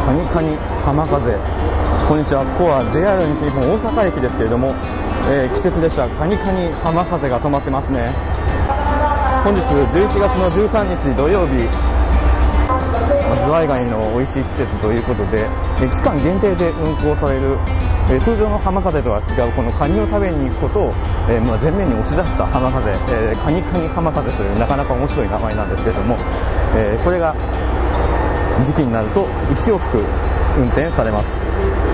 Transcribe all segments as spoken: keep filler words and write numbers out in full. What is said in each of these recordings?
カニカニ浜風。こんにちは。ここは ジェイアール 西日本大阪駅ですけれども、えー、季節列車カニカニ浜風が止まってますね。本日じゅういちがつのじゅうさんにち土曜日、ズワイガニの美味しい季節ということで、え期間限定で運行される、え通常の浜風とは違うこのカニを食べに行くことを、えー、まあ前面に押し出した浜風、えー、カニカニ浜風というなかなか面白い名前なんですけれども、えー、これが時期になるといち往復運転されます。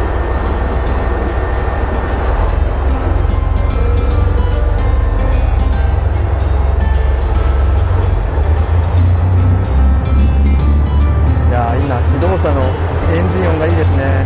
いやー、いいな、気動車のエンジン音がいいですね。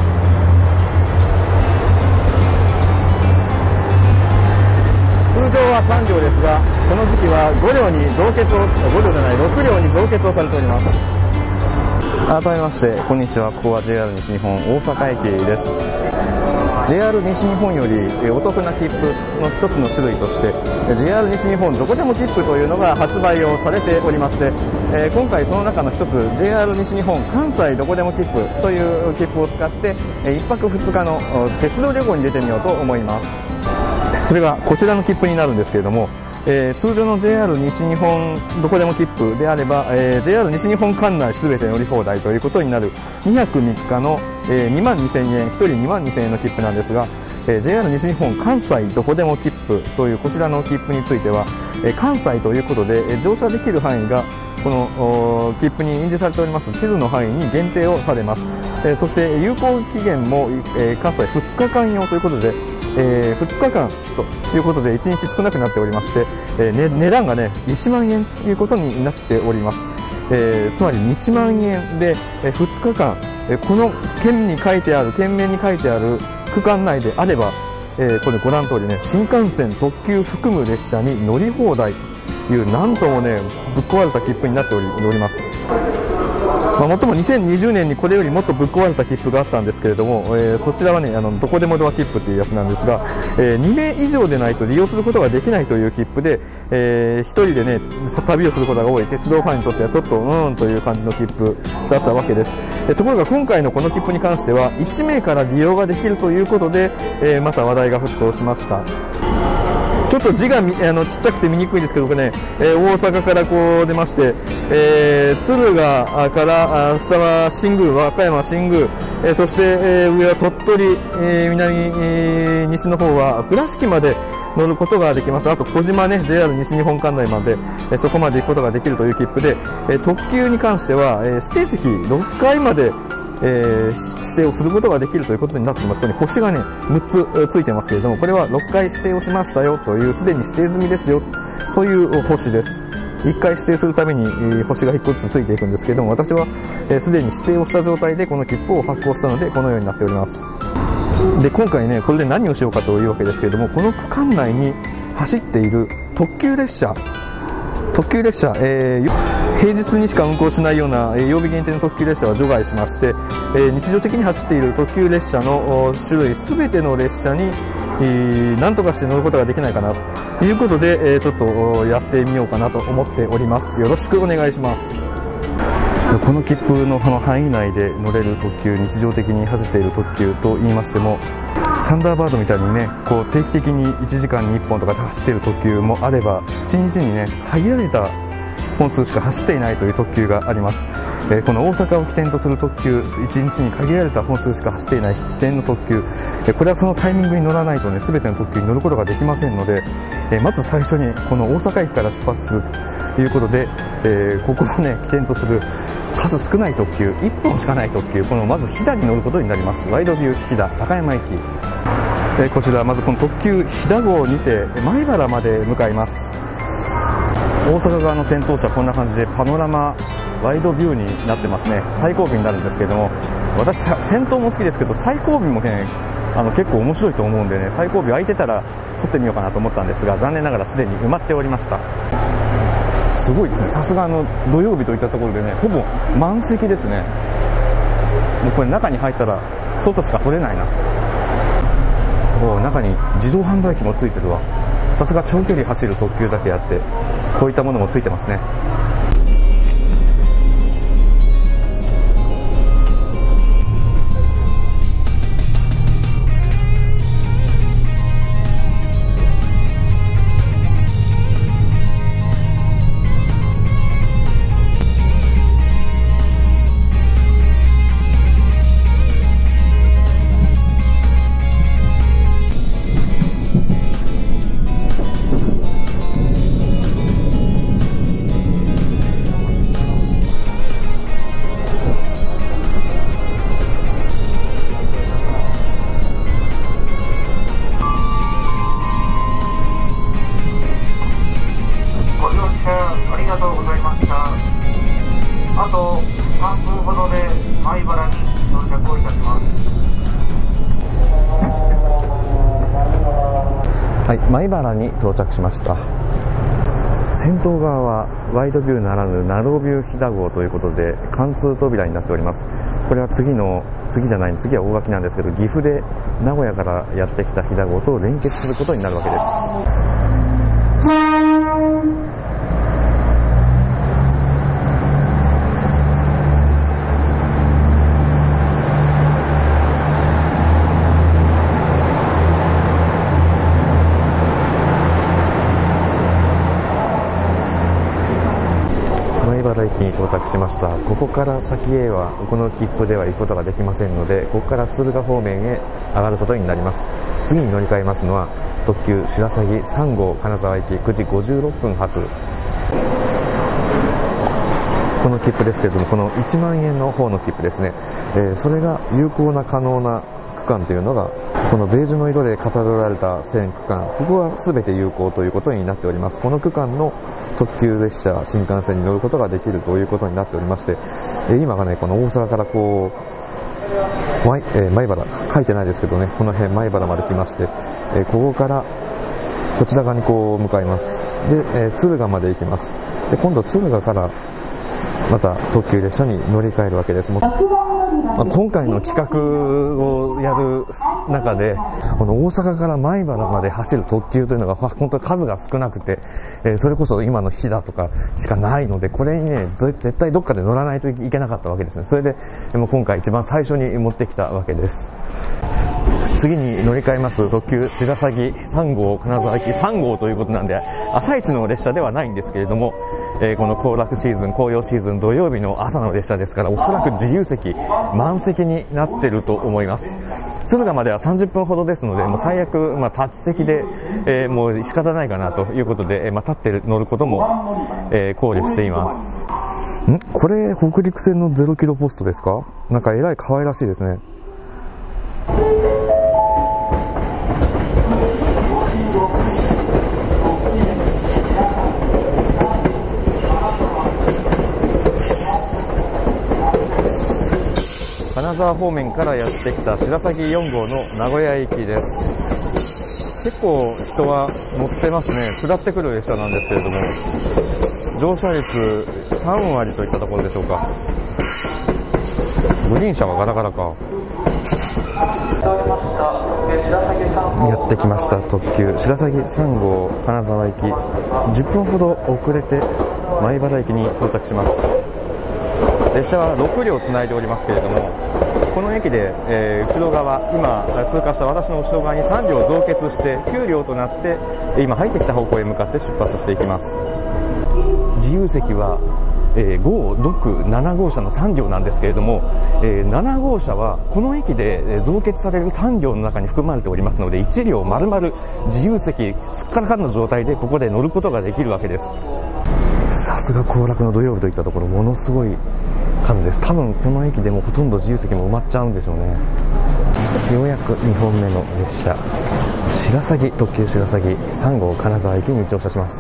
通常はさんりょうですが、この時期はごりょうに増結をごりょうじゃないろくりょうに増結をされております。改めましてこんにちは。ここは ジェイアール 西日本大阪駅です。 ジェイアール 西日本よりお得な切符の一つの種類として ジェイアール 西日本どこでも切符というのが発売をされておりまして、えー、今回その中の一つ ジェイアール 西日本関西どこでも切符という切符を使っていっぱくふつかの鉄道旅行に出てみようと思います。それがこちらの切符になるんですけれども、えー、通常の ジェイアール 西日本どこでも切符であれば、えー、ジェイアール 西日本管内すべて乗り放題ということになるにはくみっかの、えー、にまんにせんえん、ひとりにまんにせんえんの切符なんですが、えー、ジェイアール 西日本関西どこでも切符というこちらの切符については、えー、関西ということで、えー、乗車できる範囲がこの切符に印字されております地図の範囲に限定をされます。えー、そして有効期限も、えー、関西ふつかかん用ということで、えー、ふつかかんということでいちにち少なくなっておりまして、えーね、値段がねいちまんえんということになっております。えー、つまりいちまんえんで、えー、ふつかかん、えー、この県に書いてある県名に書いてある区間内であれば、えー、これご覧の通りね、新幹線特急含む列車に乗り放題というなんともねぶっ壊れた切符になっており、おります。まあ、もっともにせんにじゅうねんにこれよりもっとぶっ壊れた切符があったんですけれども、えー、そちらはねあのどこでもドア切符というやつなんですが、えー、にめい以上でないと利用することができないという切符で、えー、ひとりでね旅をすることが多い鉄道ファンにとってはちょっとうーんという感じの切符だったわけです。えー、ところが今回のこの切符に関してはいちめいから利用ができるということで、えー、また話題が沸騰しました。ちょっと字があのちっちゃくて見にくいですけどね、えー、大阪からこう出まして、えー、敦賀からあ下は新宮、和歌山新宮、えー、そして、えー、上は鳥取、えー、南、えー、西の方は倉敷まで乗ることができます。あと小島ね ジェイアール 西日本管内まで、えー、そこまで行くことができるという切符で、えー、特急に関しては、えー、指定席ろっかいまでえー、指定をすることができるということになっています。ここに星がねむっつついてますけれども、これはろっかい指定をしましたよというすでに指定済みですよ、そういう星です。いっかい指定するために、えー、星がいっこずつついていくんですけれども、私はすで、えー、に指定をした状態でこの切符を発行したのでこのようになっております。で今回ねこれで何をしようかというわけですけれども、この区間内に走っている特急列車特急列車、えー平日にしか運行しないような、えー、曜日限定の特急列車は除外しまして、えー、日常的に走っている特急列車の種類すべての列車に、えー、何とかして乗ることができないかなということで、えー、ちょっとやってみようかなと思っております。よろしくお願いします。この切符のこの範囲内で乗れる特急、日常的に走っている特急と言いましても、サンダーバードみたいにねこう定期的にいちじかんにいっぽんとかで走っている特急もあれば、いちにちにね限られた本数しか走っていないという特急があります。えー、この大阪を起点とする特急、いちにちに限られた本数しか走っていない起点の特急、えー、これはそのタイミングに乗らないとね全ての特急に乗ることができませんので、えー、まず最初にこの大阪駅から出発するということで、えー、ここをね起点とする数少ない特急、いっぽんしかない特急、このまず飛騨に乗ることになります。ワイドビュー飛騨高山駅、えー、こちらまずこの特急飛騨号にて前原まで向かいます。大阪側の先頭車こんな感じでパノラマワイドビューになってますね。最後尾になるんですけれども、私先頭も好きですけど最後尾もねあの結構面白いと思うんでね、最後尾空いてたら撮ってみようかなと思ったんですが、残念ながらすでに埋まっておりました。すごいですね、さすがの土曜日といったところでねほぼ満席ですね。もうこれ中に入ったら外しか撮れないな。お中に自動販売機もついてるわ。さすが長距離走る特急だけあってこういったものもついてますね。 で米原に到着をいたします。 はい、米原に到着しました。先頭側はワイドビューならぬナロービュー飛騨号ということで貫通扉になっております。これは次の次じゃない次は大垣なんですけど、岐阜で名古屋からやってきた飛騨号と連結することになるわけです。米原駅に到着しました。ここから先へはこの切符では行くことができませんので、ここから敦賀方面へ上がることになります。次に乗り換えますのは特急白鷺さん号金沢行きくじごじゅうろっぷん発、この切符ですけれども、このいちまんえんの方の切符ですね、えー、それが有効な可能な区間というのがこのベージュの色でかたどられた線区間、ここは全て有効ということになっております。この区間の特急列車新幹線に乗ることができるということになっておりまして、えー、今がねこの大阪からこう米、えー、米原書いてないですけどね、この辺米原まで来まして、えー、ここからこちら側にこう向かいます。で、えー、敦賀まで行きます。で今度敦賀からまた特急列車に乗り換えるわけです。もうまあ、今回の企画をやる中でこの大阪から米原まで走る特急というのが本当に数が少なくて、えー、それこそ今の飛騨とかしかないので、これにね絶対どっかで乗らないといけなかったわけですね。それでもう今回一番最初に持ってきたわけです。次に乗り換えます特急白鷺さん号金沢行きさん号ということなんで、朝一の列車ではないんですけれども、えー、この行楽シーズン紅葉シーズン土曜日の朝の列車ですから、おそらく自由席満席になっていると思います。敦賀まではさんじゅっぷんほどですので、もう最悪、まあ、タッチ席で、えー、もう仕方ないかなということで、えーまあ、立って乗ることも、えー、考慮しています。んこれ北陸線のゼロキロポストですか？なんかえらい可愛らしいですね。金沢方面からやってきた白鷺よん号の名古屋行きです。結構人は乗ってますね。下ってくる列車なんですけれども、乗車率さんわりといったところでしょうか。グリーン車がガラガラか。やってきました特急白鷺さん号金沢行き、じゅっぷんほど遅れて米原駅に到着します。列車はろくりょうつないでおりますけれども、この駅で、えー、後ろ側、今通過した私の後ろ側にさんりょう増結してきゅうりょうとなって、今入ってきた方向へ向かって出発していきます。自由席は、えー、ご、ろく、なな号車のさんりょうなんですけれども、えー、なな号車はこの駅で増結されるさんりょうの中に含まれておりますので、いちりょう丸々自由席すっからかんの状態でここで乗ることができるわけです。さすが行楽の土曜日といったところ、ものすごい数です。多分この駅でもほとんど自由席も埋まっちゃうんでしょうね。ようやくにほんめの列車白鷺特急白鷺さん号金沢駅に乗車します。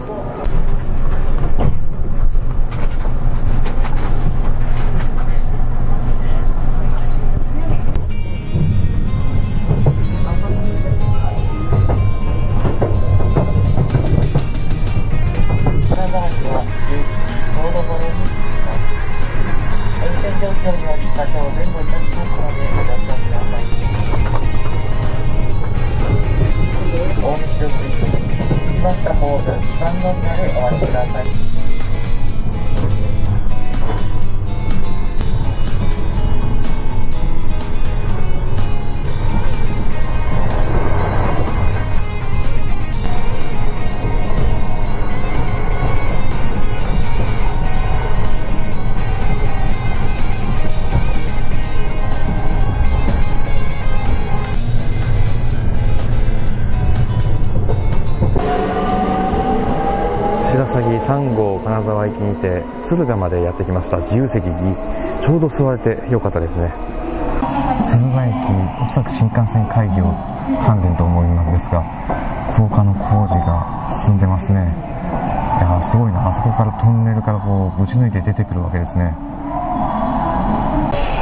さん号金沢行きにて敦賀までやってきました。自由席にちょうど座れてよかったですね。敦賀駅、おそらく新幹線開業関連と思うんですが、高架の工事が進んでますね。いやーすごいな。あそこからトンネルからこうぶち抜いて出てくるわけですね。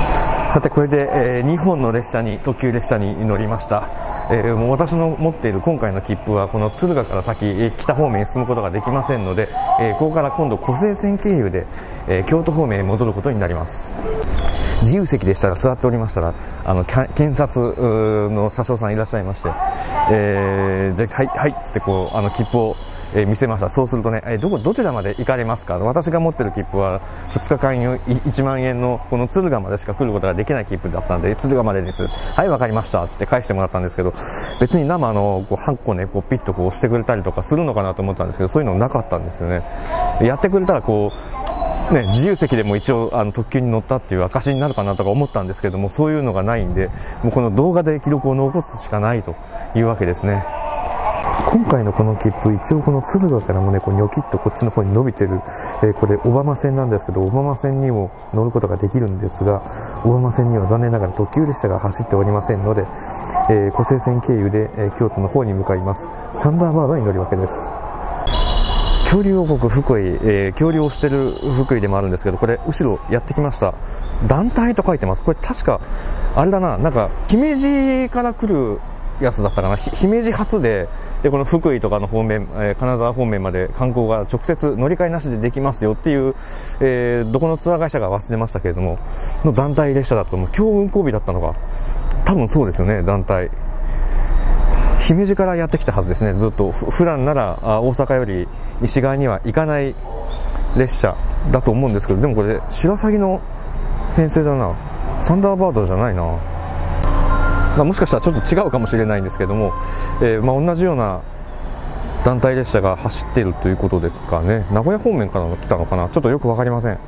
さてこれで、えー、にほんの列車に特急列車に乗りました。えー、もう私の持っている今回の切符はこの敦賀から先、えー、北方面に進むことができませんので、えー、ここから今度湖西線経由で、えー、京都方面へ戻ることになります。自由席でしたら座っておりましたら、あの検察の車掌さんいらっしゃいまして、えー、じゃあはいはいっつってこうあの切符をえー、見せました。そうするとね、えー、どこどちらまで行かれますか。私が持ってる切符はふつかかんにいちまんえんのこの敦賀までしか来ることができない切符だったんで、敦賀までです。はい、わかりましたつって返してもらったんですけど、別に生のこうハンコねこうピッとこう押してくれたりとかするのかなと思ったんですけど、そういうのなかったんですよね。やってくれたらこうね、自由席でも一応あの特急に乗ったっていう証になるかなとか思ったんですけども、そういうのがないんで、もうこの動画で記録を残すしかないというわけですね。今回のこの切符、一応この敦賀からもねこうニョキッとこっちの方に伸びてる、えー、これ小浜線なんですけど、小浜線にも乗ることができるんですが、小浜線には残念ながら特急列車が走っておりませんので、えー、湖西線経由で、えー、京都の方に向かいます。サンダーバードに乗るわけです。恐竜王国福井、えー、恐竜をしてる福井でもあるんですけど、これ後ろやってきました。団体と書いてます。これ確かあれだな、なんか姫路から来るやつだったかな。姫路発ででこの福井とかの方面、えー、金沢方面まで観光が直接乗り換えなしでできますよっていう、えー、どこのツアー会社か忘れましたけれどもの団体列車だと、もう今日運行日だったのか多分そうですよね。団体姫路からやってきたはずですね。ずっと普段ならあ大阪より西側には行かない列車だと思うんですけど、でもこれ白鷺の編成だな。サンダーバードじゃないな。まあ、もしかしたらちょっと違うかもしれないんですけども、えー、まあ同じような団体列車が走っているということですかね。名古屋方面から来たのかな、ちょっとよく分かりません。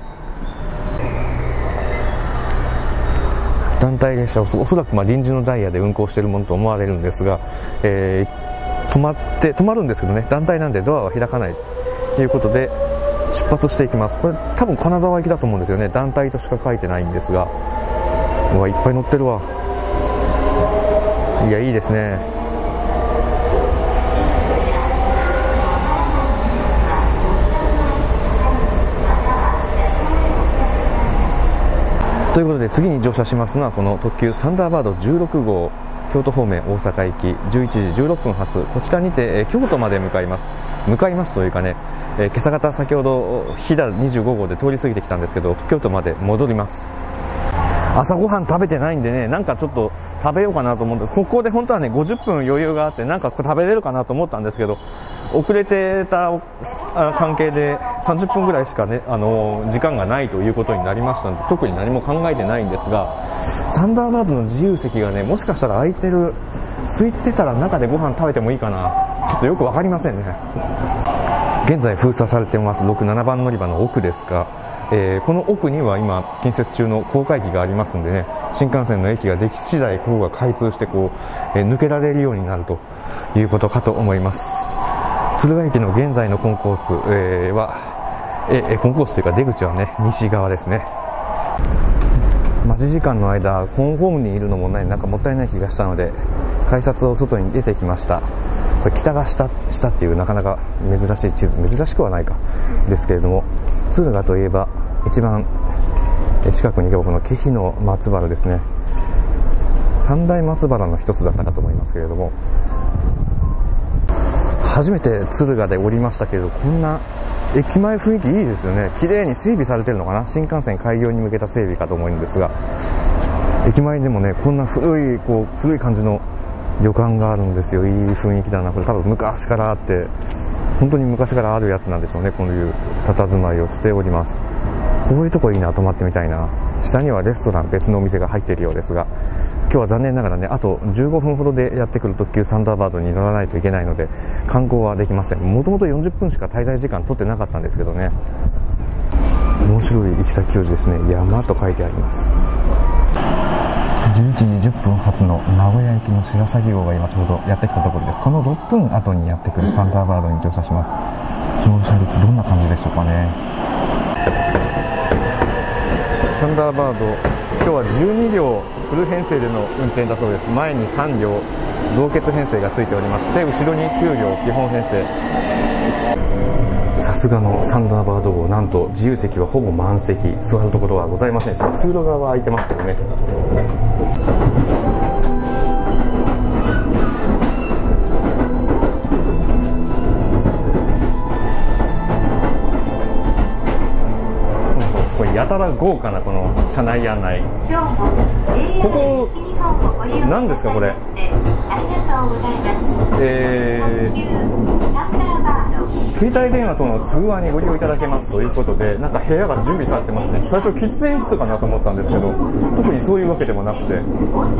団体列車はおそらくまあ臨時のダイヤで運行しているものと思われるんですが、えー、止まって止まるんですけどね、団体なんでドアは開かないということで出発していきます。これ多分金沢行きだと思うんですよね。団体としか書いてないんですが、うわいっぱい乗ってるわ。いやいいですね。ということで次に乗車しますのはこの特急サンダーバードじゅうろくごう、京都方面大阪行きじゅういちじじゅうろっぷん発、こちらにて、えー、京都まで向かいます。向かいますというかね、えー、今朝方先ほど飛騨にじゅうごごうで通り過ぎてきたんですけど、京都まで戻ります。朝ごはん食べてないんでね、なんかちょっと食べようかなと思って、ここで本当はねごじゅっぷん余裕があってなんか食べれるかなと思ったんですけど、遅れてた関係でさんじゅっぷんぐらいしかねあの時間がないということになりましたので、特に何も考えてないんですが、サンダーバードの自由席がねもしかしたら空いてる、空いてたら中でご飯食べてもいいかな、ちょっとよく分かりませんね。現在封鎖されてますろく、ななばん乗り場の奥ですが、えー、この奥には今建設中の高架駅がありますんでね、新幹線の駅ができ次第ここが開通してこう、えー、抜けられるようになるということかと思います。敦賀駅の現在のコンコース、えー、は、えー、コンコースというか出口はね西側ですね。待ち時間の間コンホームにいるのもねなんかもったいない気がしたので改札を外に出てきました。これ北が下、下っていうなかなか珍しい地図、珍しくはないかですけれども、敦賀といえば一番近くに行けばこの気比の松原ですね。三大松原の一つだったかと思いますけれども、初めて敦賀で降りましたけれど、こんな駅前雰囲気いいですよね。綺麗に整備されてるのかな、新幹線開業に向けた整備かと思うんですが、駅前でもねこんな古いこう古い感じの旅館があるんですよ。いい雰囲気だな。これ多分昔からあって、本当に昔からあるやつなんでしょうね。こういう佇まいをしております。こういうとこいいな、泊まってみたいな。下にはレストラン、別のお店が入っているようですが、今日は残念ながらねあとじゅうごふんほどでやってくる特急サンダーバードに乗らないといけないので観光はできません。もともとよんじゅっぷんしか滞在時間取ってなかったんですけどね。面白い行き先表示ですね。山と書いてあります。じゅういちじじゅっぷん発の名古屋行きの白鷺号が今ちょうどやってきたところです。このろっぷんごにやってくるサンダーバードに乗車します。乗車率どんな感じでしょうかね。サンダーバード今日はじゅうにりょうフル編成での運転だそうです。前にさんりょう増欠編成がついておりまして、後ろにきゅうりょう基本編成。さすがのサンダーバード号、なんと自由席はほぼ満席、座るところはございませんでした。通路側は空いてますけどね。これやたら豪華なこの車内案内。ここ何ですかこれ。えー、携帯電話との通話にご利用いただけますということで、なんか部屋が準備されてますね。最初喫煙室かなと思ったんですけど、特にそういうわけでもなくて、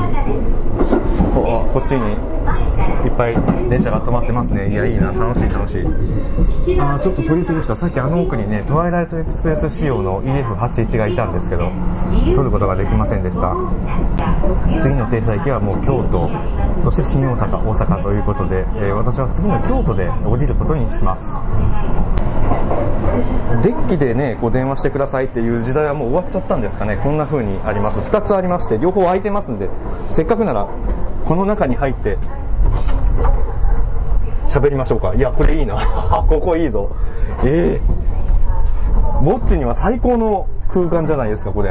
こ, こっちにいっぱい電車が止まってますね。いや、いいな、楽しい楽しい。あー、ちょっと取り過ぎました。さっきあの奥にね、トワイライトエクスプレス仕様の イーエフはちじゅういち がいたんですけど、取ることができませんでした。次の停車駅はもう京都、そして新大阪、大阪ということで、えー、私は次の京都で降りることにします。デッキでね、こう電話してくださいっていう時代はもう終わっちゃったんですかね。こんな風にあります。ふたつありまして、両方空いてますんで、せっかくならこの中に入って喋りましょうか。いや、これいいなここいいぞ。えー、ぼっちには最高の空間じゃないですかこれ。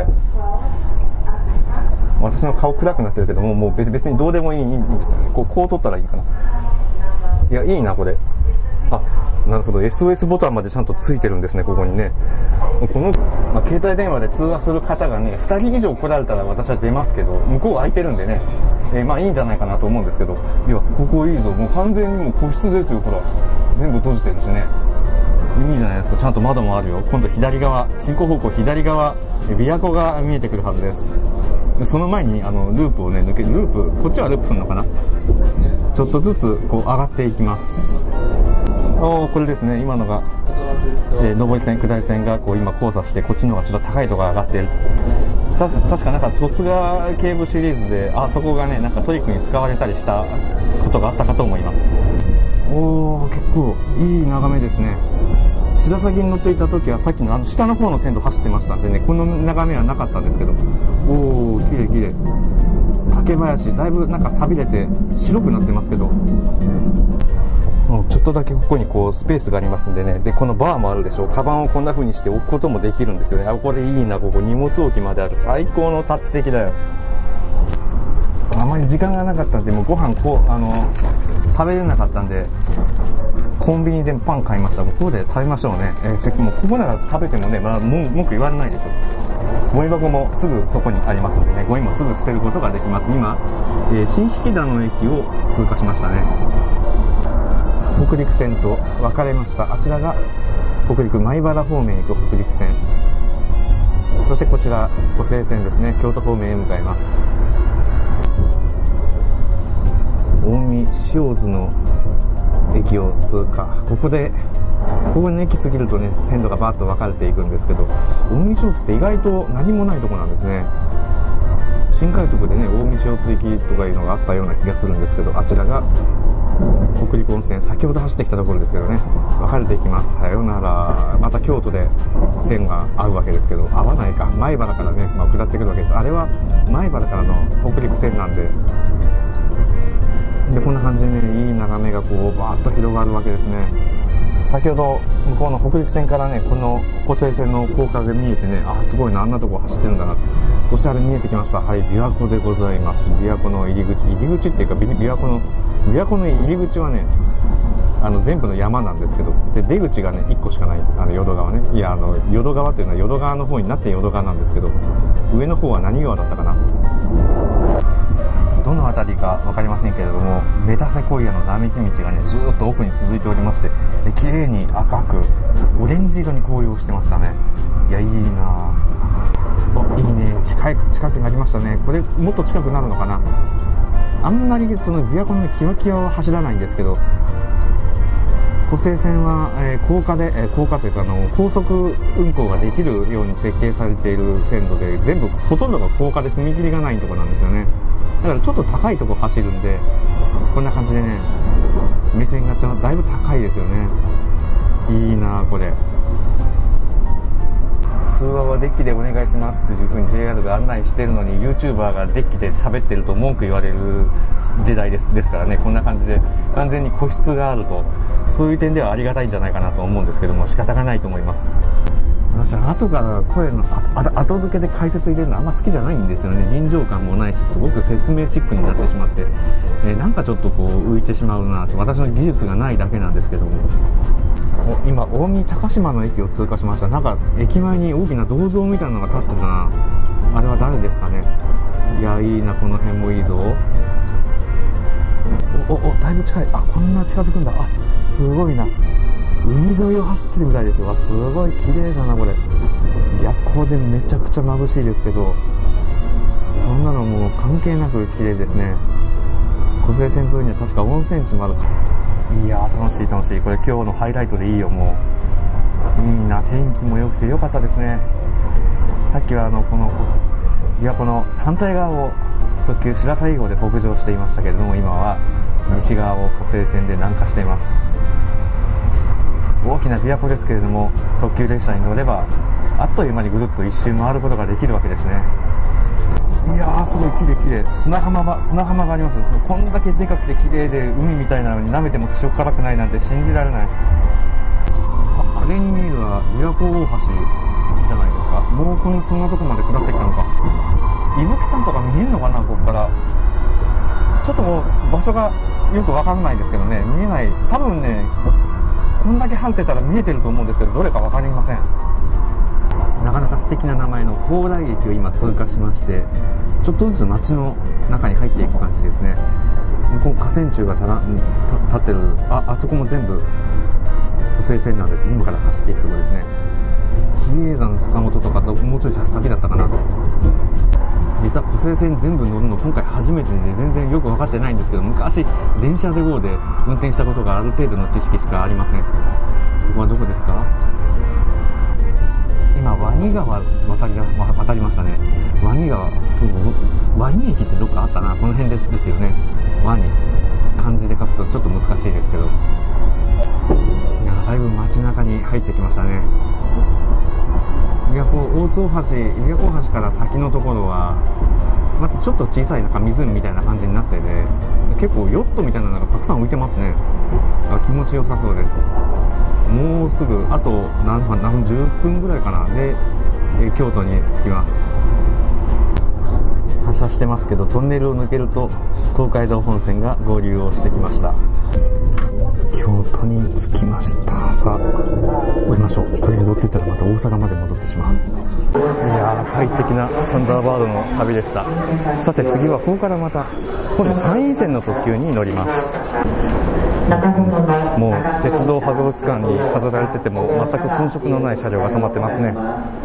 私の顔暗くなってるけども、もう 別, 別にどうでもいいんですよね。こう、こう撮ったらいいかな。いや、いいなこれ。あ、なるほど、 エスオーエス ボタンまでちゃんとついてるんですね、ここにね。この、まあ、携帯電話で通話する方がねふたり以上来られたら私は出ますけど、向こう空いてるんでね、えー、まあいいんじゃないかなと思うんですけど、いや、ここいいぞ、もう完全にもう個室ですよ。ほら、全部閉じてるしね、いいじゃないですか。ちゃんと窓もあるよ。今度左側、進行方向左側、琵琶湖が見えてくるはずです。その前にあのループをね抜けループこっちはループするのかな。ちょっとずつこう上がっていきます。おー、これですね、今のが、えー、上り線下り線がこう今交差して、こっちの方がちょっと高いところが上がっていると。た確かなんか十津川警部シリーズであそこがねなんかトリックに使われたりしたことがあったかと思います。おー、結構いい眺めですね。白鷺に乗っていた時はさっきのあの下の方の線路走ってましたんでね、この眺めはなかったんですけど、おー、綺麗綺麗。竹林だいぶなんか錆びれて白くなってますけど、ちょっとだけここにこうスペースがありますんでね。でこのバーもあるでしょ。カバンをこんな風にして置くこともできるんですよね。あ、これいいな。ここ荷物置きまである。最高のタッチ席だよ。あまり時間がなかったんで、もうご飯こうあの食べれなかったんでコンビニでパン買いました。もうここで食べましょうね。えー、せっかくもうここなら食べてもね、まあ、文句言われないでしょ。ゴミ箱もすぐそこにありますのでね、ゴミもすぐ捨てることができます。今、えー、新引田の駅を通過しましたね。北陸線と分かれました。あちらが北陸米原方面へ行く北陸線、そしてこちら湖西線ですね、京都方面へ向かいます。近江塩津の駅を通過。ここでここに駅過ぎるとね線路がバーッと分かれていくんですけど、近江塩津って意外と何もないとこなんですね。新快速でね近江塩津行きとかいうのがあったような気がするんですけど、あちらが北陸温泉、先ほど走ってきたところですけどね、分かれていきます。さよなら。また京都で線が合うわけですけど、合わないか、米原からね、まあ、下ってくるわけです。あれは米原からの北陸線なんで、でこんな感じでねいい眺めがこうバーッと広がるわけですね。先ほど向こうの北陸線からねこの湖西線の高架が見えてね、あ、すごいな、あんなとこ走ってるんだな。そしてあれ見えてきました。はい、琵琶湖でございます。琵琶湖の入り口、入り口っていうか琵琶湖の琵琶湖の入り口はねあの全部の山なんですけど、で出口がねいっこしかない。あの淀川ね、いやあの淀川というのは淀川の方になって淀川なんですけど、上の方は何川だったかな、どの辺りか分かりませんけれども、メタセコイアの並木道がねずーっと奥に続いておりまして、綺麗に赤くオレンジ色に紅葉してましたね。いや、いいなぁ、いいね、近い近くなりましたね。これもっと近くなるのかな。あんまりその琵琶湖のキワキワは走らないんですけど、湖西線は、えー、高架で、えー、高架というかあの高速運行ができるように設計されている線路で、全部ほとんどが高架で踏切がないところなんですよね。だからちょっと高いところ走るんで、こんな感じでね目線がちょっとだいぶ高いですよね。いいなこれ。 通話はデッキでお願いしますっていう風に ジェイアール が案内してるのに YouTuber がデッキで喋ってると文句言われる時代です、ですからね。こんな感じで完全に個室があると、そういう点ではありがたいんじゃないかなと思うんですけども、仕方がないと思います。私は後から声の後付けで解説入れるのあんま好きじゃないんですよね。臨場感もないし、すごく説明チックになってしまって、えー、なんかちょっとこう浮いてしまうなと、私の技術がないだけなんですけども。今近江高島の駅を通過しました。なんか駅前に大きな銅像みたいなのが立ってたな。あれは誰ですかね。いや、いいな、この辺もいいぞ。おおお、だいぶ近い。あ、こんな近づくんだ。あ、すごいな。海沿いを走ってるみたいですよ。すごい綺麗だなこれ。逆光でめちゃくちゃ眩しいですけど、そんなのもう関係なく綺麗ですね。湖西線沿いには確か温泉地もあるか。いやー、楽しい楽しい。これ今日のハイライトでいいよ。もういいな、天気も良くて良かったですね。さっきはあのこの琵琶湖の反対側を特急しらさい号で北上していましたけれども、今は西側を湖西線で南下しています。大きな琵琶湖ですけれども、特急列車に乗ればあっという間にぐるっと一周回ることができるわけですね。いやー、すごい綺麗綺麗。砂浜が砂浜があります。こんだけでかくて綺麗で海みたいなのに舐めても気色辛くないなんて信じられない。あ、あれに見えるのは琵琶湖大橋じゃないですか。もうこのそんなとこまで下ってきたのか。伊吹山とか見えるのかな、ここから。ちょっともう場所がよくわかんないですけどね、見えない。多分ね、こんだけ離れてたら見えてると思うんですけど、どれか分かりません。なかなか素敵な名前の蓬莱駅を今通過しまして、ちょっとずつ街の中に入っていく感じですね。向こう河川柱がたら立ってる。あ、あそこも全部湖西線なんですけど、今から走っていくところですね。比叡山坂本とかもうちょい先だったかな。実は湖西線全部乗るの今回初めてで、全然よく分かってないんですけど、昔電車で ゴー で運転したことがある程度の知識しかありません。ここはどこですか。今ワニ川渡り渡りましたね。ワニ川、ワニ駅ってどっかあったな。この辺でですよね。ワニ、漢字で書くとちょっと難しいですけど、いや、だいぶ街中に入ってきましたね。琵琶湖大津大橋、琵琶湖大橋から先のところはまたちょっと小さいなんか湖みたいな感じになってて、結構ヨットみたいなのがたくさん浮いてますね。あ、気持ちよさそうです。もうすぐあと何分何分じゅっぷんぐらいかなで、え京都に着きます。発車してますけど、トンネルを抜けると東海道本線が合流をしてきました。京都に着きました。さあ降りましょう。これに乗っていったらまた大阪まで戻ってしまう。いやー、快適なサンダーバードの旅でした。さて次はここからまた今度山陰線の特急に乗ります。もう鉄道博物館に飾られてても全く遜色のない車両が止まってますね。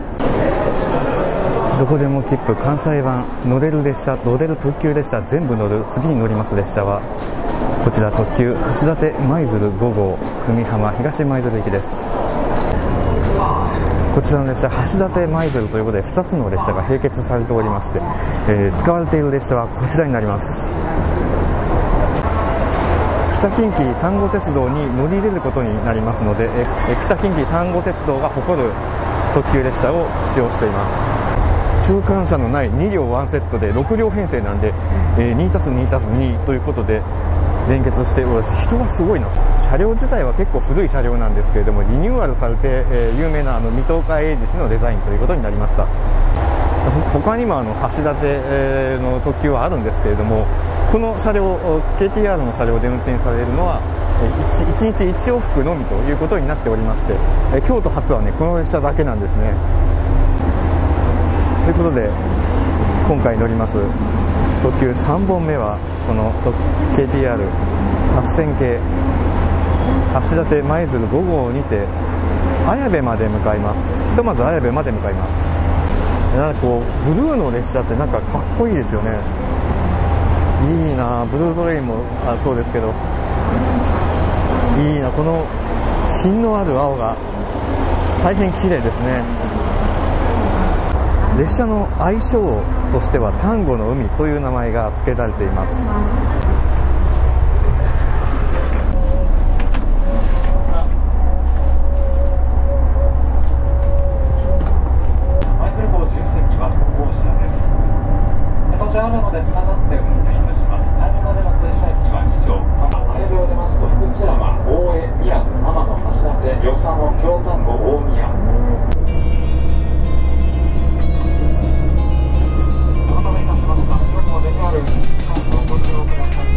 どこでも切符関西版、乗れる列車、乗れる特急列車全部乗る。次に乗ります列車はこちら、特急橋立舞鶴ご号久美浜東舞鶴駅です。こちらの列車、橋立舞鶴ということでふたつの列車が並結されておりまして、えー、使われている列車はこちらになります。北近畿丹後鉄道に乗り入れることになりますので、え北近畿丹後鉄道が誇る特急列車を使用しています。中間車のないに両ワンセットでろく両編成なんで、えー、にたすにたすに ということで連結しております。人がすごいな。車両自体は結構古い車両なんですけれども、リニューアルされて、えー、有名なあの水戸岡英二氏のデザインということになりました。他にもあの橋立の特急はあるんですけれども、この車両 ケーティーアール の車両で運転されるのは いち, いちにちいち往復のみということになっておりまして、京都発はねこの列車だけなんですね。ということで今回乗ります特急さんぼんめはこの ケーティーアールはっせん 系橋立舞鶴ご号にて綾部まで向かいます。ひとまず綾部まで向かいます。なんかこうブルーの列車ってなんかかっこいいですよね。いいな、ブルートレインもあそうですけど、いいな、この品のある青が大変綺麗ですね。列車の愛称としては丹後の海という名前が付けられています。 までつながって運転いたします。何までの停車駅は以上。あれで出ますと福知山、大江、宮津、天野、橋立、与謝野、京丹後、大宮。お待たせいたしました。よくお出にある関東をご利用ください。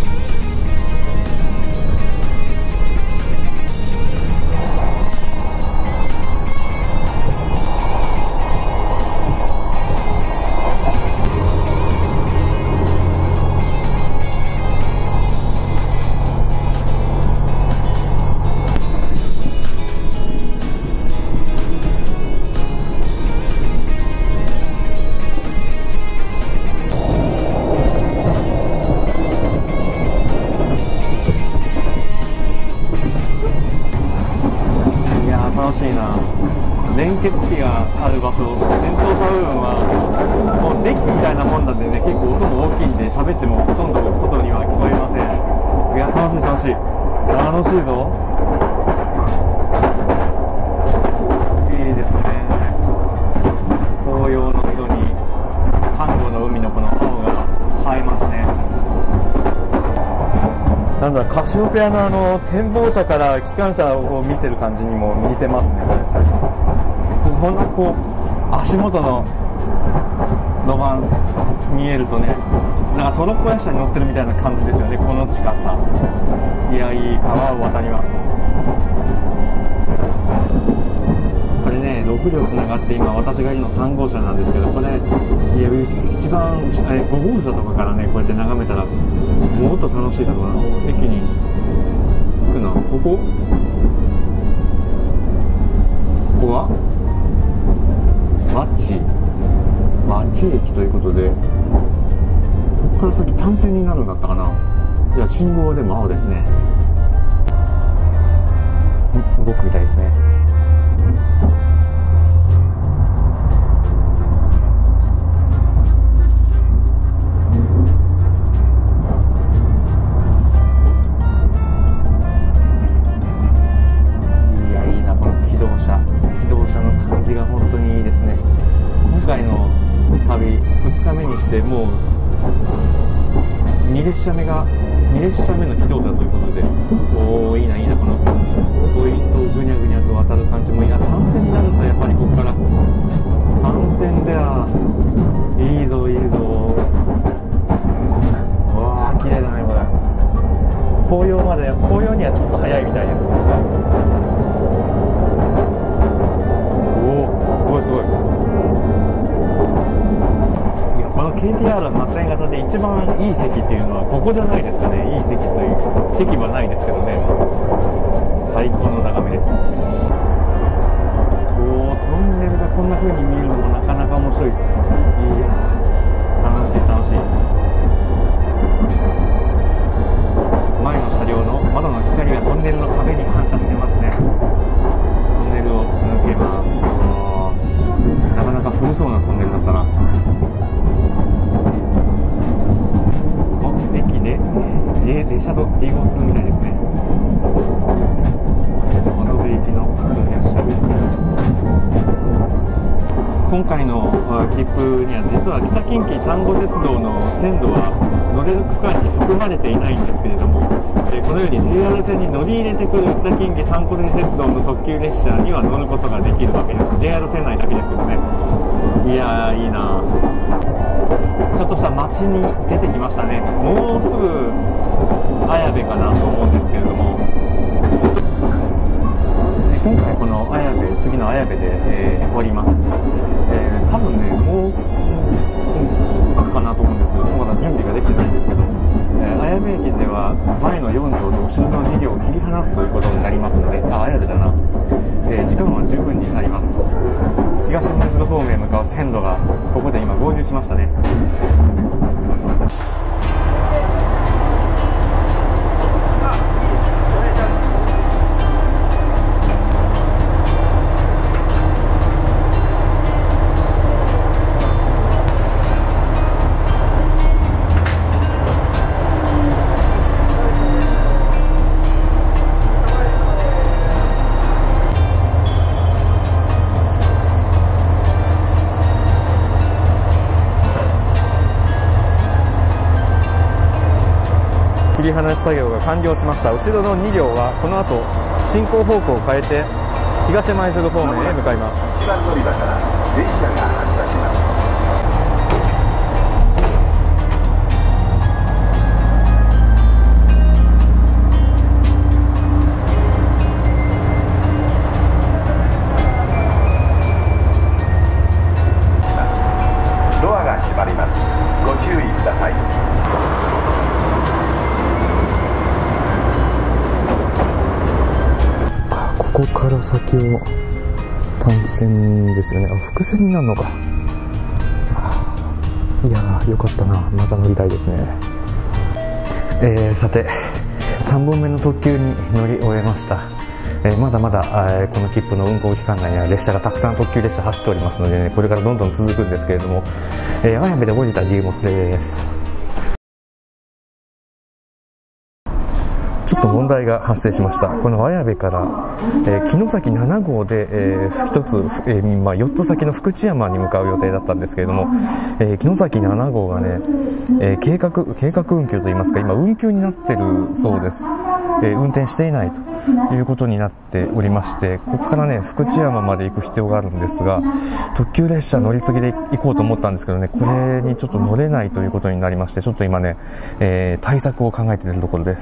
楽しいな。連結機がある場所、先頭サルーンはもうデッキみたいなもんなんでね、結構音も大きいんで喋ってもほとんど外には聞こえません。いや、楽しい楽しい楽しいぞ。いいですね。紅葉の色に丹後の海のこの青が映えますね。なんだ、カシオペアのあの展望車から機関車を見てる感じにも似てますね。こんなこう足元の路盤見えるとね、なんかトロッコ列車に乗ってるみたいな感じですよね、この近さ。いや、いい川を渡ります。これね、ろく両つながって今私がいるのさん号車なんですけど、これいや一番えご号車とかからねこうやって眺めたらもっと楽しいだろうな。駅に着くな。ここここは町町駅ということで、ここから先単線になるんだったかな。いや、信号でも青ですね。ん動くみたいですね。でもうに列車目がに列車目の起動だということで、おお、いいないいな。このポイントをぐにゃぐにゃと渡る感じもいいな。単線になるんだ、やっぱりここから単線では。いいぞいいぞ。わあ、綺麗だねこれ。紅葉まで紅葉にはちょっと早いみたいです。おお、すごいすごい。この ケーティーアール の発線型で一番いい席っていうのはここじゃないですかね。いい席という席はないですけどね、最高の眺めです。おお、トンネルがこんな風に見えるのもなかなか面白いです。いやー、楽しい楽しい。前の車両の窓の光がトンネルの壁に反射してますね。トンネルを抜けます。なかなか古そうなトンネルだったな。駅で列車と迎合するみたいですね。その部駅の普通列車です。今回の切符には実は北近畿丹後鉄道の線路は乗れる区間に含まれていないんですけれども、このように ジェイアール 線に乗り入れてくる北近畿丹後鉄道の特急列車には乗ることができるわけです。 ジェイアール 線内だけですけどね。いやー、いいな。ちょっとした町に出てきましたね。もうすぐ綾部かなと思うんですけれども、今回この綾部、次の綾部で、えー、降ります。えー、多分ね、もう着くかなと思うんですけど、まだ準備ができてないんですけど、えー、綾部駅では前のよん両と後ろのに両を切り離すということになりますので、あ、綾部だな、えー、時間は十分にあります。東米津方面へ向かう線路がここで今合流しましたね。 切り離し作業が完了しました。後ろのに両はこの後進行方向を変えて東舞鶴方面へ向かいます。 いちばん乗り場から列車が発車します。ドアが閉まります。ご注意ください。 ここから先を単線ですよね。あ、伏線になるのか。いやー、よかったな。また乗りたいですね。えー、さてさんぼんめの特急に乗り終えました。えー、まだまだ、えー、この切符の運行期間内には列車がたくさん特急列車走っておりますので、ね、これからどんどん続くんですけれども、えー、綾部で降りた理由もそれです。ちょっと問題が発生しました。この綾部から、えー、城崎なな号で、えー、ひとつ、えーまあ、よっつ先の福知山に向かう予定だったんですけれども、えー、城崎なな号がね、えー、計画計画運休といいますか、今運休になっているそうです。えー、運転していないということになっておりまして、ここからね福知山まで行く必要があるんですが、特急列車乗り継ぎで行こうと思ったんですけどね、これにちょっと乗れないということになりまして、ちょっと今ね、えー、対策を考えているところです。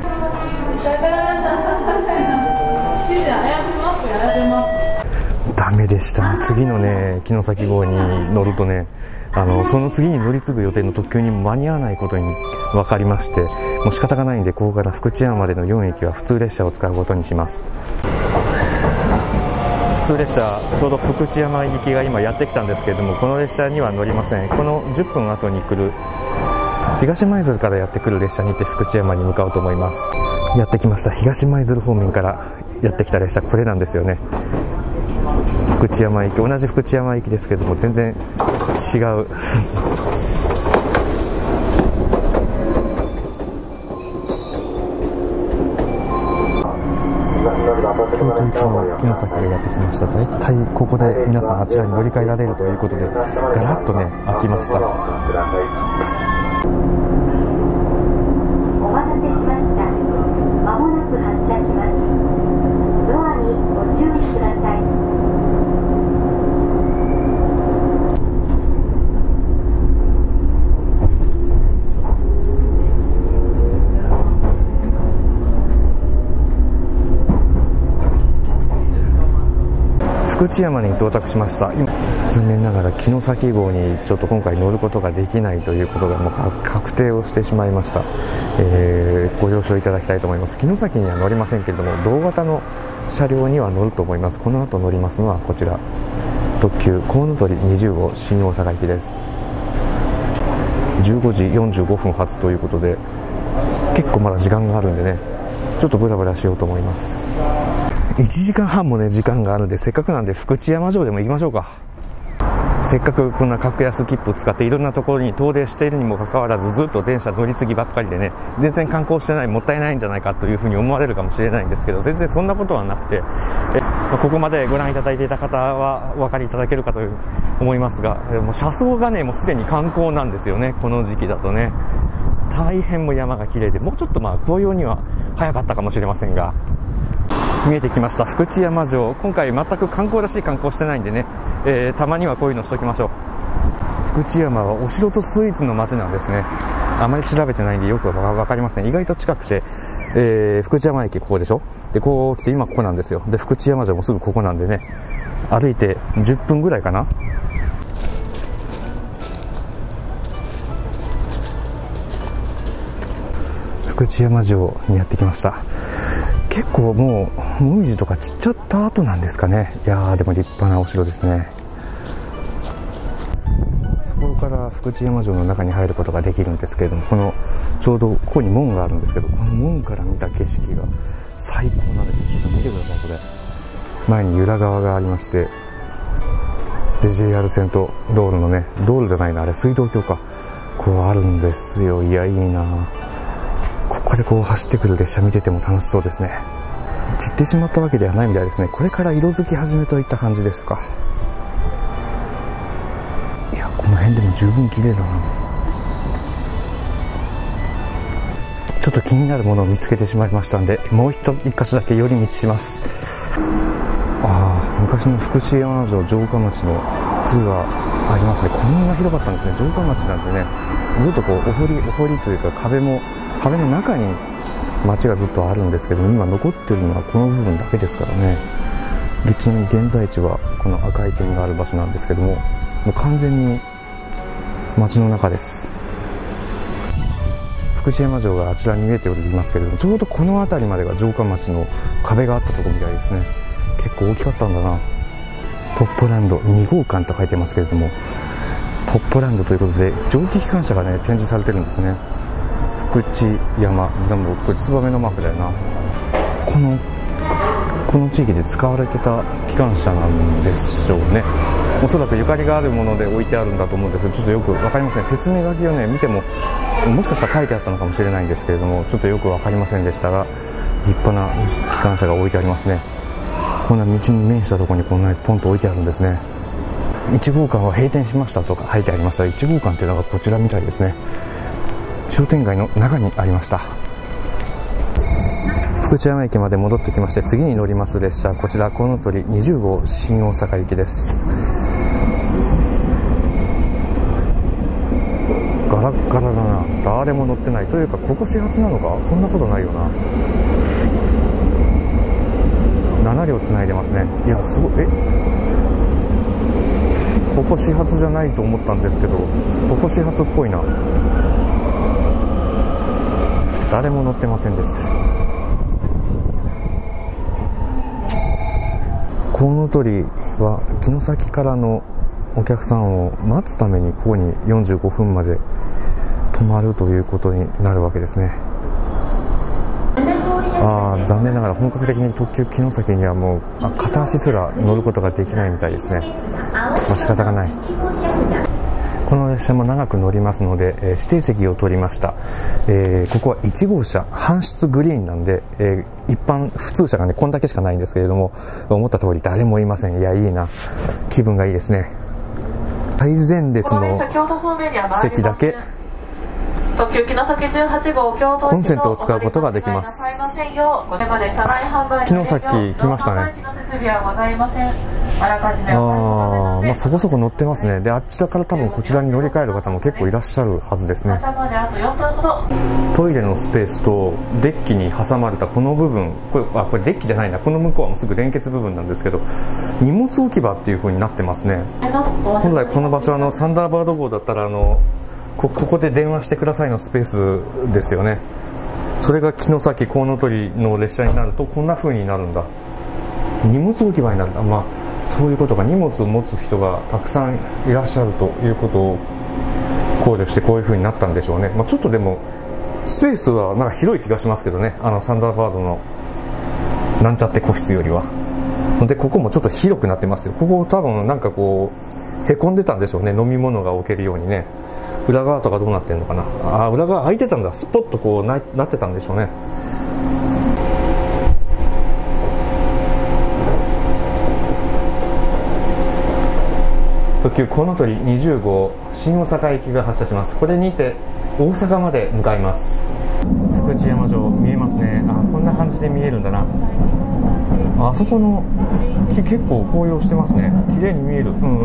ダメでした。次のね城崎号に乗るとね、あのその次に乗り継ぐ予定の特急に間に合わないことに分かりまして、もう仕方がないんで、ここから福知山までのよん駅は普通列車を使うことにします。普通列車ちょうど福知山行きが今やってきたんですけれども、この列車には乗りません。このじゅっぷんごに来る東舞鶴からやってくる列車にて福知山に向かうと思います。やってきました。東舞鶴方面からやってきた列車、これなんですよね。福知山行き、同じ福知山行きですけども全然違う東京都行きの城崎がやってきました。だいたいここで皆さんあちらに乗り換えられるということで、ガラッとね開きました。 お待たせしました。まもなく発車します。ドアにご注意ください。 福知山に到着しました。今残念ながら城崎号にちょっと今回乗ることができないということがもう確定をしてしまいました。えー、ご了承いただきたいと思います。城崎には乗りませんけれども、同型の車両には乗ると思います。この後乗りますのはこちら、特急コウノトリにじゅう号新大阪行きです。じゅうごじよんじゅうごふん発ということで、結構まだ時間があるんでね、ちょっとブラブラしようと思います。いちじかんはんもね時間があるんで、せっかくなんで福知山城でも行きましょうか。せっかくこんな格安切符を使っていろんなところに遠出しているにもかかわらず、ずっと電車乗り継ぎばっかりでね、全然観光してない、もったいないんじゃないかというふうに思われるかもしれないんですけど、全然そんなことはなくて、えここまでご覧いただいていた方はお分かりいただけるかと思いますが、もう車窓がねもうすでに観光なんですよね。この時期だとね大変も山が綺麗で、もうちょっとまあ紅葉には早かったかもしれませんが、見えてきました福知山城。今回全く観光らしい観光してないんでね、えー、たまにはこういうのしときましょう。福知山はお城とスイーツの街なんですね。あまり調べてないんでよく分かりません。意外と近くて、えー、福知山駅ここでしょ。でこう来て今ここなんですよ。で福知山城もすぐここなんでね、歩いてじゅっぷんぐらいかな。福知山城にやってきました。結構もうもみじとか散っちゃった後なんですかね。いやーでも立派なお城ですね。そこから福知山城の中に入ることができるんですけれども、このちょうどここに門があるんですけど、この門から見た景色が最高なんですよ。ちょっと見てください。これ前に由良川がありまして、で ジェイアール 線と道路のね、道路じゃないな、あれ水道橋か、こうあるんですよ。いやいいな。ここでこう走ってくる列車見てても楽しそうですね。散ってしまったわけではないみたいですね。これから色づき始めといった感じですか。いやこの辺でも十分綺麗だな。 ちょっと気になるものを見つけてしまいましたんで、もう一箇所だけ寄り道します。ああ、昔の福知山城城下町の図がありますね。こんな広かったんですね。城下町なんてね、ずっとこうお堀お堀というか壁も壁の中に町がずっとあるんですけど、今残ってるのはこの部分だけですからね。でちなみに現在地はこの赤い点がある場所なんですけども、もう完全に町の中です。福知山城があちらに見えておりますけれども、ちょうどこの辺りまでが城下町の壁があったところみたいですね。結構大きかったんだな。ポップランドに号館と書いてますけれども、ポップランドということで蒸気機関車がね展示されてるんですね。福知山でもこれツバメのマークだよな。このこの地域で使われてた機関車なんでしょうね。おそらくゆかりがあるもので置いてあるんだと思うんですけど、ちょっとよく分かりません。説明書きをね見てももしかしたら書いてあったのかもしれないんですけれども、ちょっとよく分かりませんでしたが、立派な機関車が置いてありますね。こんな道に面したところにこんなにポンと置いてあるんですね。いち号館は閉店しましたとか書いてありました。いち号館っていうのがこちらみたいですね。商店街の中にありました。福知山駅まで戻ってきまして、次に乗ります列車、こちらコウノトリにじゅう号新大阪行きです。ガラッガラだな。誰も乗ってないというか、ここ始発なのか、そんなことないよな。なな両つないでますね。いやすごい、えここ始発じゃないと思ったんですけど、ここ始発っぽいな。誰も乗ってませんでした。コウノトリは城崎からのお客さんを待つためにここによんじゅうごふんまで止まるということになるわけですね。あー、残念ながら本格的に特急城崎にはもうあ片足すら乗ることができないみたいですね。まあ、仕方がない。この列車も長く乗りますので、えー、指定席を取りました。えー、ここはいち号車搬出グリーンなんで、えー、一般普通車がねこんだけしかないんですけれども、思った通り誰もいません。いやいいな、気分がいいですね。最前列の席だけ特急城崎じゅうはち号京都コンセントを使うことができます。城崎来ましたね。あ、まあ、そこそこ乗ってますね。であちらから多分こちらに乗り換える方も結構いらっしゃるはずですね。トイレのスペースとデッキに挟まれたこの部分、これ、あ、これデッキじゃないな、この向こうはもうすぐ連結部分なんですけど、荷物置き場っていう風になってますね。本来この場所はあのサンダーバード号だったらあのこ, ここで電話してくださいのスペースですよね。それが城崎コウノトリの列車になるとこんな風になるんだ。荷物置き場になるんだ。まあそういうことが、荷物を持つ人がたくさんいらっしゃるということを考慮してこういう風になったんでしょうね。まあ、ちょっとでもスペースはなんか広い気がしますけどね、あのサンダーバードのなんちゃって個室よりは。でここもちょっと広くなってますよ。ここ多分なんかこうへこんでたんでしょうね。飲み物が置けるようにね。裏側とかどうなってるのかな。あ、裏側空いてたんだ。スポッとこう な, なってたんでしょうね。特急コウノトリにじゅう号新大阪行きが発車します。これにて大阪まで向かいます。福知山城見えますね。あ、こんな感じで見えるんだな。あそこの木結構紅葉してますね。綺麗に見える。うん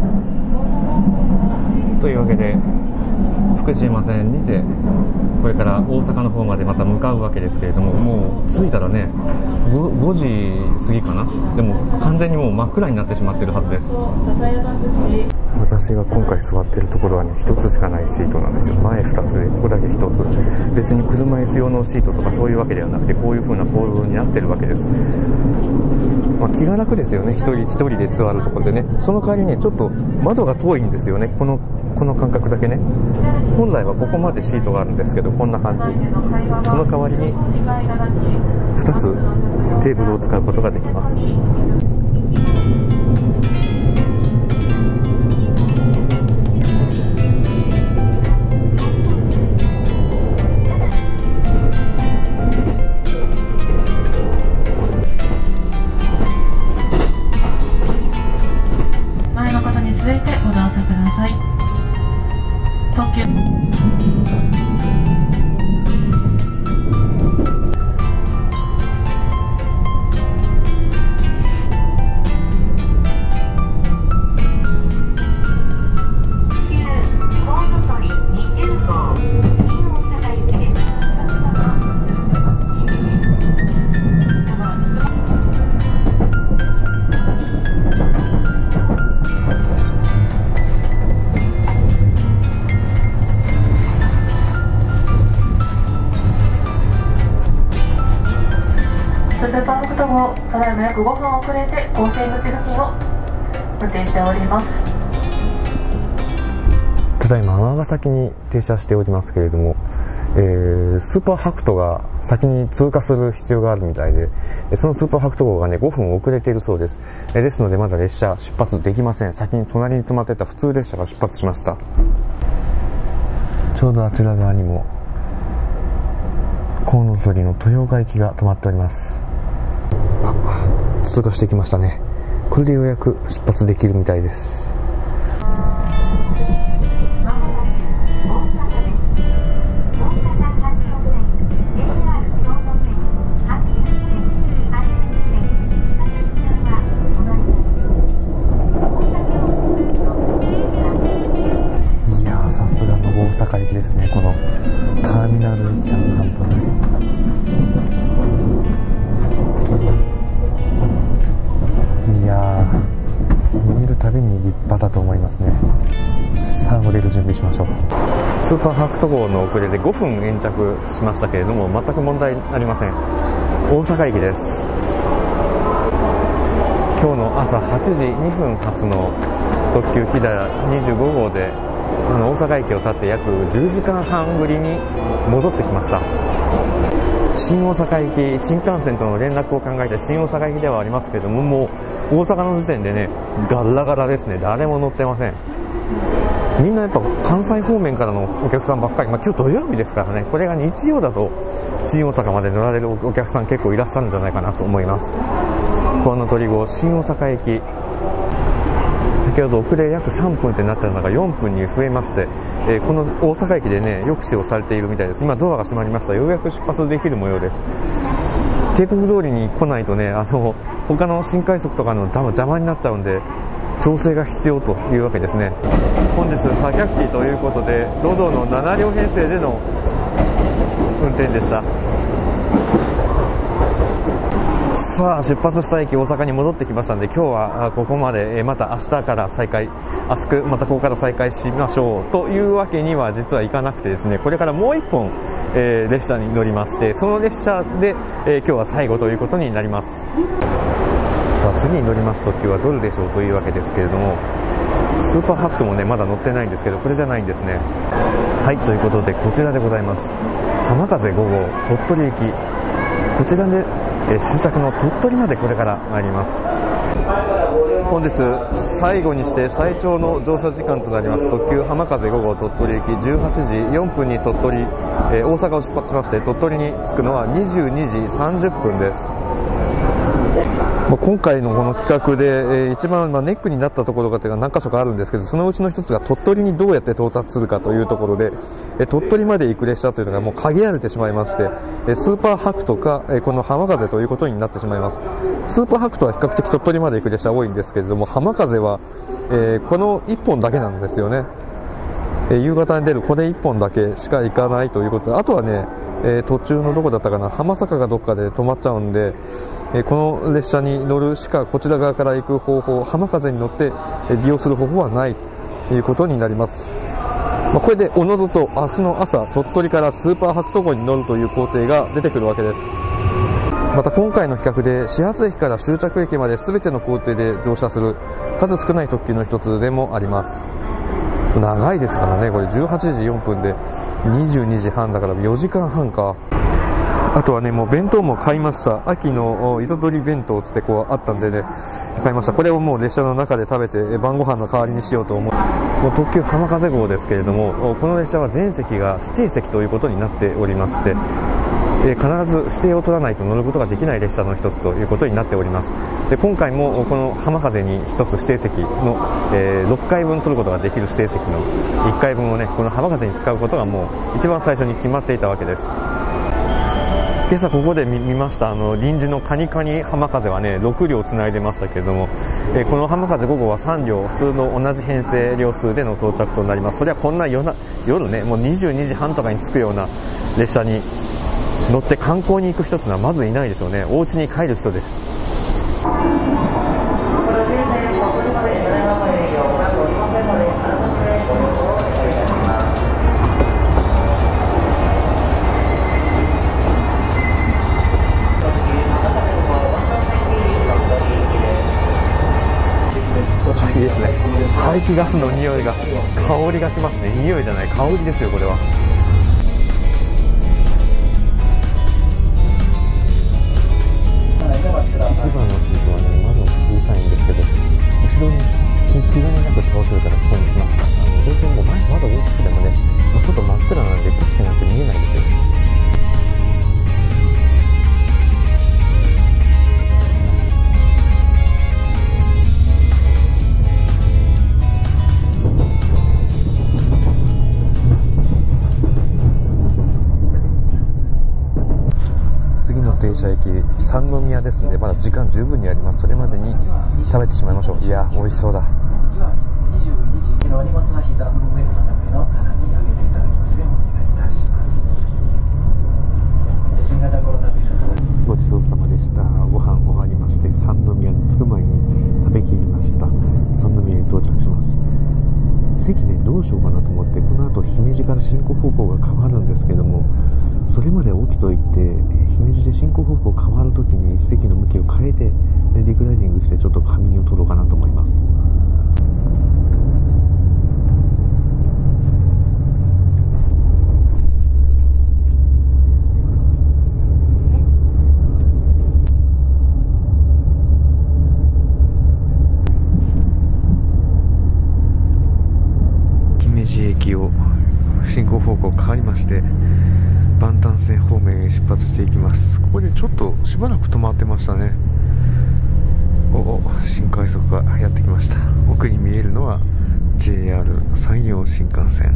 うん。というわけで福知山線にてこれから大阪の方までまた向かうわけですけれども、もう着いたらね ご, ごじ過ぎかな。でも完全にもう真っ暗になってしまってるはずです。私が今回座っているところはねひとつしかないシートなんですよ。前ふたつでここだけひとつ。別に車椅子用のシートとかそういうわけではなくて、こういう風な構造になってるわけです。まあ、気が楽ですよね。一人一人で座るところでね。その代わりねちょっと窓が遠いんですよね。このこの間隔だけね。本来はここまでシートがあるんですけど、こんな感じ。その代わりにふたつテーブルを使うことができます。 前の方に続いてご乗車ください。特急ト号、ただいま約ごふん遅れて甲子園口付近を運転しております。 ただいま尼崎に停車しておりますけれども、えー、スーパーハクトが先に通過する必要があるみたいで、そのスーパーハクト号がねごふん遅れているそうです。ですのでまだ列車出発できません。先に隣に止まってた普通列車が出発しました。ちょうどあちら側にもコウノトリの豊岡行きが止まっております。あ、通過してきましたね。これでようやく出発できるみたいです。いやー、さすがの大阪行きですね。このターミナル行きが半端ない。いやー、見るたびに立派だと思いますね。さあ降りる準備しましょう。スーパーハクト号の遅れでごふん延着しましたけれども、全く問題ありません。大阪駅です。今日の朝はちじにふん発の特急ひだにじゅうご号であの大阪駅を立って約じゅうじかんはんぶりに戻ってきました。新大阪行き、新幹線との連絡を考えて新大阪行きではありますけれども、もう大阪の時点でねガラガラですね。誰も乗ってません。みんなやっぱ関西方面からのお客さんばっかり、まあ、今日土曜日ですからね、これが日曜だと新大阪まで乗られるお客さん結構いらっしゃるんじゃないかなと思います。コウノトリ号新大阪行き、先ほど遅れ約さんぷんってなったのがよんぷんに増えまして、えー、この大阪駅でね抑止をされているみたいです。今ドアが閉まりました。ようやく出発できる模様です。帝国通りに来ないとね、あの他の新快速とかの邪魔になっちゃうんで調整が必要というわけですね。本日多脚期ということで堂々のななりょう編成での運転でした。さあ出発した駅大阪に戻ってきましたので、今日はここまで。また明日から再開、明日またここから再開しましょうというわけには実はいかなくてですね、これからもういっぽん、えー、列車に乗りまして、その列車で、えー、今日は最後ということになります。さあ次に乗ります特急はどれでしょうというわけですけれども、スーパーハクトもねまだ乗ってないんですけど、これじゃないんですね。はい、ということでこちらでございます。浜風ご号鳥取行き、こちらで、えー、終着の鳥取までこれから参ります。本日最後にして最長の乗車時間となります特急浜風ご号鳥取行き、じゅうはちじよんぷんに鳥取、えー、大阪を出発しまして鳥取に着くのはにじゅうにじさんじゅっぷんです。今回のこの企画で、えー、一番まあネックになったところがというか何箇所かあるんですけど、そのうちの一つが鳥取にどうやって到達するかというところで、えー、鳥取まで行く列車というのがもう限られてしまいまして、えー、スーパーハクトか、えー、この浜風ということになってしまいます。スーパーハクトは比較的鳥取まで行く列車多いんですけれども、浜風は、えー、このいっぽんだけなんですよね。えー、夕方に出るこれいっぽんだけしか行かないということで、あとはね、えー、途中のどこだったかな、浜坂がどっかで止まっちゃうんで、えー、この列車に乗るしかこちら側から行く方法、浜風に乗って利用する方法はないということになります。まあ、これでおのずと明日の朝鳥取からスーパーハクト号に乗るという工程が出てくるわけです。また今回の企画で始発駅から終着駅まで全ての工程で乗車する数少ない特急の一つでもあります。長いですからね、これじゅうはちじよんぷんでにじゅうにじはんだからよじかんはんか。あとはね、もう弁当も買いました。秋の彩り弁当ってこうあったんでね、買いました。これをもう列車の中で食べて晩ご飯の代わりにしようと思う。もう特急浜風号ですけれども、この列車は全席が指定席ということになっておりまして、えー、必ず指定を取らないと乗ることができない列車の一つということになっております。で今回もこの浜風に一つ指定席の、えー、ろっかいぶん取ることができる指定席のいっかいぶんをね、この浜風に使うことがもう一番最初に決まっていたわけです。今朝ここで 見, 見ましたあの臨時のカニカニ浜風はねろくりょうつないでましたけれども、えー、この浜風ご号はさんりょう、普通の同じ編成両数での到着となります。それはこんな夜な夜ね、もうにじゅうにじはんとかに着くような列車に乗って観光に行く人というのはまずいないでしょうね。お家に帰る人です。 排気ガスの匂いが、香りがしますね。匂いじゃない、香りですよこれは。一番のシートはね、窓が小さいんですけど、後ろに気兼ねなく倒せるからここにしました。あのどうせもう前窓大きくてもね、外真っ暗なんで景色なんて見えないですよ。次の停車駅、三宮ですので、まだ時間十分にあります。それまでに食べてしまいましょう。いや、美味しそうだ。 にじゅうにじのお荷物は膝の上の斜めの棚に上げていただきますようお願いいたします。新型コロナウイルスごちそうさまでした。ご飯終わりまして、三宮に着く前に食べきりました。三宮に到着します。席ね、どうしようかなと思って、この後姫路から進行方向が変わるんですけども、それまで起きといて、姫路で進行方向変わるときに席の向きを変えて、でリクライニングしてちょっと仮眠を取ろうかなと思います。姫路駅を進行方向変わりまして、万丹線方面へ出発していきます。ここでちょっとしばらく止まってましたね。おお、新快速がやってきました。奥に見えるのは ジェイアール 山陽新幹線。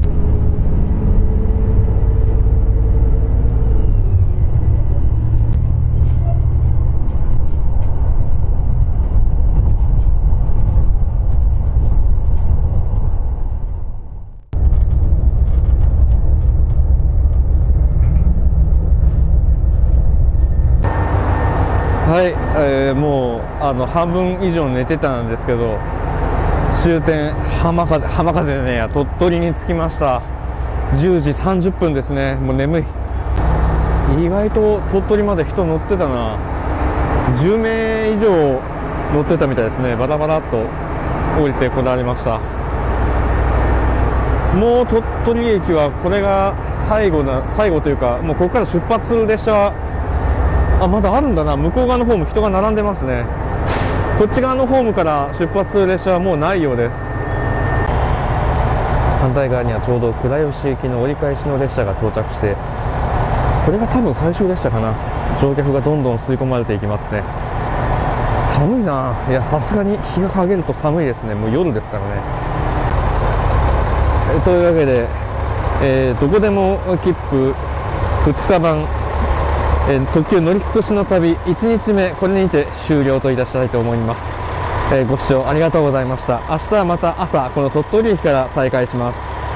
はい、えー、もうあの半分以上寝てたんですけど、終点浜風浜風じゃねえや鳥取に着きました。じゅうじさんじゅっぷんですね。もう眠い。意外と鳥取まで人乗ってたな。じゅうめい以上乗ってたみたいですね。バラバラっと降りてこられました。もう鳥取駅はこれが最後な最後というか、もうここから出発する列車はあ、まだあるんだな。向こう側のホーム人が並んでますね。こっち側のホームから出発する列車はもうないようです。反対側にはちょうど倉吉行きの折り返しの列車が到着して、これが多分最終列車かな。乗客がどんどん吸い込まれていきますね。寒いな。いや、さすがに日が陰ると寒いですね。もう夜ですからね。えというわけで、えー、どこでも切符ふつかばん、えー、特急乗り尽くしの旅いちにちめ、これにて終了といたしたいと思います。えー、ご視聴ありがとうございました。明日はまた朝この鳥取駅から再開します。